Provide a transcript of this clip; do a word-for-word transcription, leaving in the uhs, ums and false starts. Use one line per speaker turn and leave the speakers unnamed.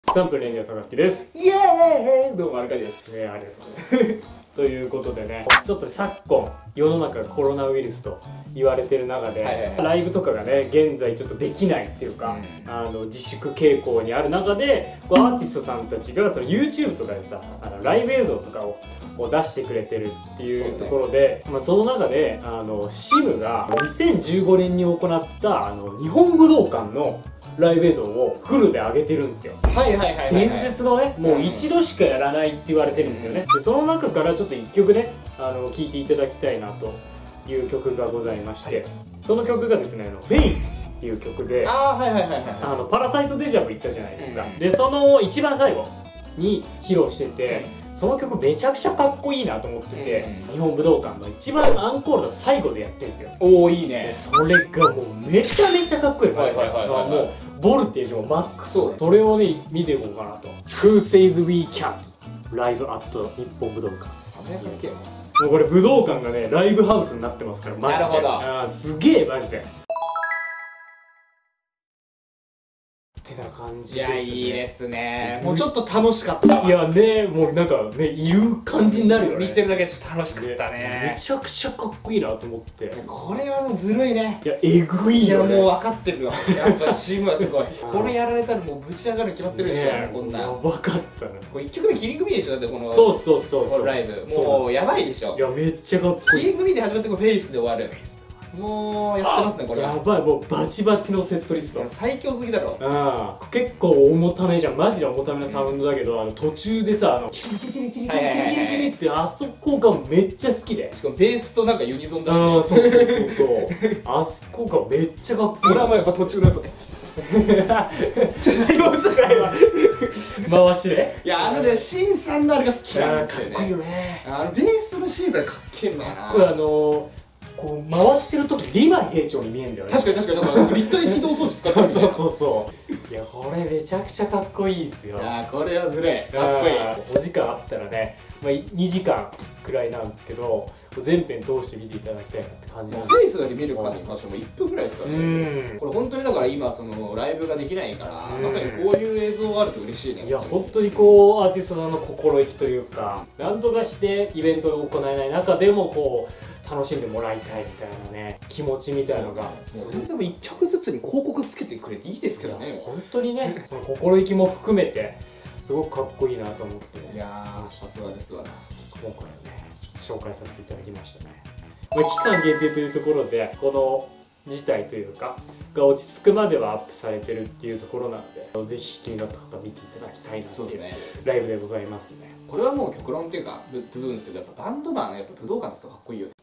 さんぷんレンジャーさがっきです。
イエーイ。どうもアルカリです。
ね、ありがとうございます。ということでね、ちょっと昨今世の中がコロナウイルスと言われてる中で、はいはいはい、ライブとかがね現在ちょっとできないっていうか、うん、あの自粛傾向にある中で、こうアーティストさんたちがその YouTube とかでさ、あのライブ映像とかを出してくれてるっていうところで、そ,、まあ、その中であの シム がにせんじゅうごねんに行ったあの日本武道館のライブ映像をフルで上げてるんですよ。
はいはいはいはい、
伝説のね、もう一度しかやらないって言われてるんですよね。でその中からちょっといっきょくね、あの聴いていただきたいなという曲がございまして、はい、その曲がですね、「フェイス」っていう曲で、
あーはいはいはいはい、
あのパラサイトデジャブ行ったじゃないですか。でその一番最後に披露してて、その曲めちゃくちゃかっこいいなと思ってて、日本武道館の一番アンコールの最後でやってるんですよ。
おお、いいね。
それがもうめちゃめちゃかっこいいです。もうボルテージもマックス、それをね見ていこうかなと。Who says we can't ライブアット日本武道館。
爽やか系。も
うこれ武道館がねライブハウスになってますから、マジで。
なるほど。
あーすげえマジで。ってな感じですね。
いや、いいですね。もうちょっと楽しかったわ。
いやね、もうなんかね、いる感じになるよね。
見てるだけでちょっと楽しかったね。
めちゃくちゃかっこいいなと思って。
これはもうずるいね。
いや、えぐいよね。
いや、もう分かってるわ。やっぱシムはすごい。これやられたらもうぶち上がる決まってるでしょ、こんな。
やばかったね。
これいっきょくめキリングミーでしょ、だってこの。
そうそうそうそう。
ライブ。もうやばいでしょ。
いや、めっちゃかっこいい。
キリングミーで始まってこれフェイスで終わる。もうやってますねこれは。
やばい、もうバチバチのセットリスト。
最強すぎだろ。
うん、結構重ためじゃん。マジで重ためなサウンドだけど、あの途中でさ、あのキリキリキリキリキリキリキリキリってあそこがめっちゃ好きで。
しかもベースとなんかユニゾンだしね。
ああ、そうそうそうそう。あそこがめっちゃかっこいい。
俺はもうやっぱ途中のやっぱちょっと今使いは
回しで。
いや、あのね、シンさんのあれが好きなんですよね。
かっこいいよね。
あのベースのシンさんかっけえんだよな。
これあのこう回してる時リヴァイ兵長に見えんだよね。
確かに確かに、なんか立体起動装置使ってるみたいな。
そうそうそう。いや、これめちゃくちゃかっこいいっすよ。
いや、これはずるい。かっこいい。
お時間あったらね、まあ、にじかんくらいなんですけど、全編通して見ていただきたいなって感じなんで。
フェイスだけ見るかに関してもいっぷんぐらいですからね。これ本当にだから今そのライブができないから、まさにこういう映像があると嬉しいね。
いや、本当にこうアーティストさんの心意気というか、なんとかしてイベントが行えない中でもこう楽しんでもらいたいみたいなね、気持ちみたいなのが、も
う全然いっきょくずつに広告つけてくれていいですけどね。
本当にね、その心意気も含めてすごくかっこいいなと思って、
いやー、さすがですわな。
今回はねちょっと紹介させていただきましたね。まあ、期間限定というところでこの事態というかが落ち着くまではアップされてるっていうところなんで、ぜひ気になった方は見ていただきたいなっていうライブでございますね。
これはもう極論っていうか部分ですけど、やっぱバンドマンやっぱ武道館ですとかっこいいよね。